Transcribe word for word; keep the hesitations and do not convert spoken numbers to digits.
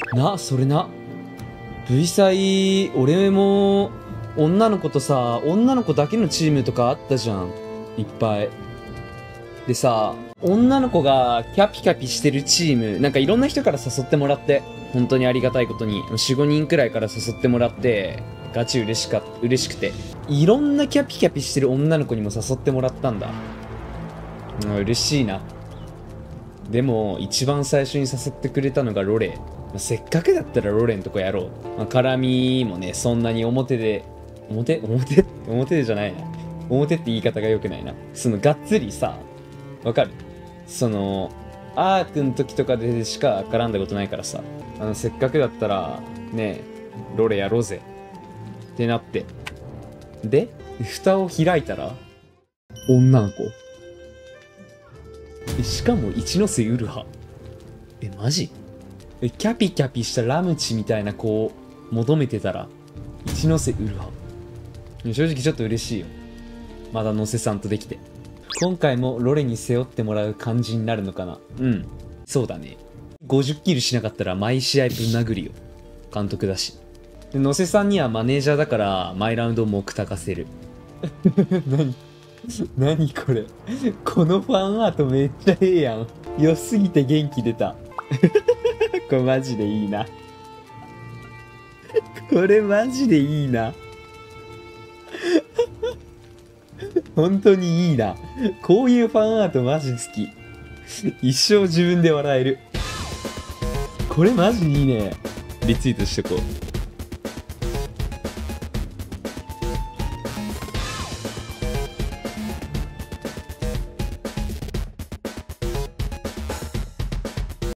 な、それな。V 祭、俺も、女の子とさ、女の子だけのチームとかあったじゃん。いっぱい。でさ、女の子がキャピキャピしてるチーム、なんかいろんな人から誘ってもらって、本当にありがたいことに、よん、ごにんくらいから誘ってもらって、ガチ嬉しか、嬉しくて。いろんなキャピキャピしてる女の子にも誘ってもらったんだ。うん、嬉しいな。でも、一番最初に誘ってくれたのがロレ。まあ、せっかくだったらロレんとこやろう。まあ、絡みもね、そんなに表で、表表表でじゃないな。表って言い方が良くないな。その、がっつりさ、わかる？その、アークの時とかでしか絡んだことないからさ。あの、せっかくだったら、ねえ、ロレやろうぜ。ってなって。で、蓋を開いたら、女の子。しかも一ノ瀬ウルハ。え、マジ？え、キャピキャピしたラムチみたいな子を求めてたら、一ノ瀬ウルハ。正直ちょっと嬉しいよ。まだノセさんとできて。今回もロレに背負ってもらう感じになるのかな。うん。そうだね。ごじゅっキルしなかったら毎試合ぶん殴るよ。監督だし。で、ノセさんにはマネージャーだから毎ラウンド目高せる。何何これ。このファンアートめっちゃええやん。良すぎて元気出た。これマジでいいな。これマジでいいな。本当にいいな。こういうファンアートマジ好き。一生自分で笑える。これマジいいね。リツイートしとこう。